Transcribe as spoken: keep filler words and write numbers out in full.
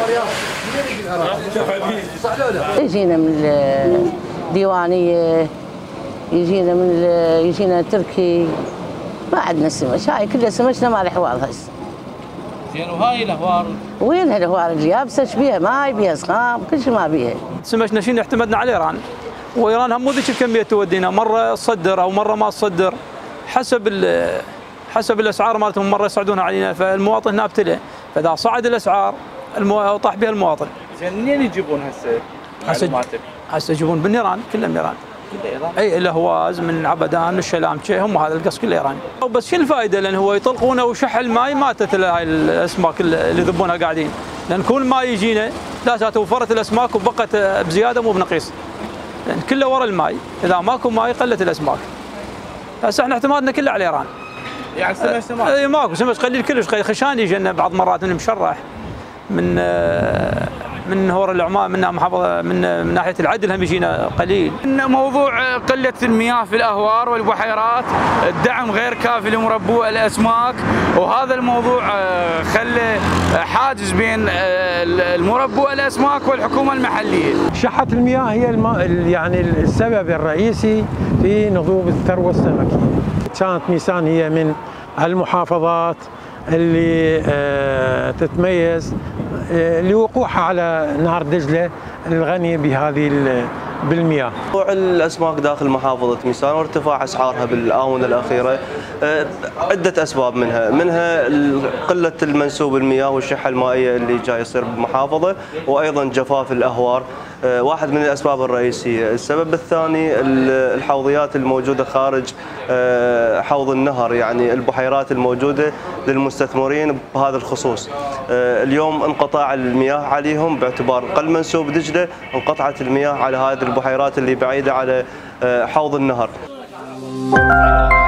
يجينا من الديوانية، يجينا من يجينا تركي، ما عندنا سمك، هاي كلها سمكنا مال حوال هسه. زين وهاي الاهوار؟ وينها الاهوار اليابسه؟ ايش بيها؟ ماي بيها سخام، كل شيء ما بيها. سمكنا شنو اعتمدنا على ايران، وايران هم مو ذيك الكميه تودينا، مره تصدر او مره ما تصدر، حسب حسب الاسعار مالتهم، مره يصعدونها علينا، فالمواطن هنا ابتلى، فاذا صعد الاسعار المو... طاح بها المواطن. زين منين يجيبون هسه؟ هسه هسه يجيبون من ايران، كلهم ايران. كله ايران؟ اي الاهواز من عبدان من الشلامچه، هم هذا القص كله ايراني. بس شنو الفائده؟ لان هو يطلقونه وشح الماي ماتت هاي الاسماك اللي يذبونها قاعدين، لان كل ما يجينا لا توفرت الاسماك وبقت بزياده مو بنقيص. لان كله ورا الماي، اذا ماكو ماي قلت الاسماك. هسه احنا اعتمادنا كله على ايران. يعني سمك سمك؟ اي ماكو سمك قليل كلش، خشان يجينا بعض مرات من مشرح، من من هور العمان، من محافظه من, من ناحيه العدل هم يجينا قليل. موضوع قله المياه في الاهوار والبحيرات، الدعم غير كافي لمربو الاسماك، وهذا الموضوع خلى حاجز بين المربو الاسماك والحكومه المحليه. شحة المياه هي الم... يعني السبب الرئيسي في نضوب الثروه السمكيه. كانت ميسان هي من المحافظات اللي تتميز لوقوعها على نهر دجله الغني بهذه بالمياه. موضوع الاسماك داخل محافظه ميسان وارتفاع اسعارها بالاونه الاخيره عده اسباب، منها منها قله المنسوب المياه والشحه المائيه اللي جاي يصير بالمحافظه، وايضا جفاف الاهوار واحد من الاسباب الرئيسيه. السبب الثاني الحوضيات الموجوده خارج حوض النهر، يعني البحيرات الموجوده للمستثمرين بهذا الخصوص. اليوم انقطاع المياه عليهم باعتبار قل منسوب دجله، انقطعت المياه على هذه البحيرات اللي بعيده على حوض النهر.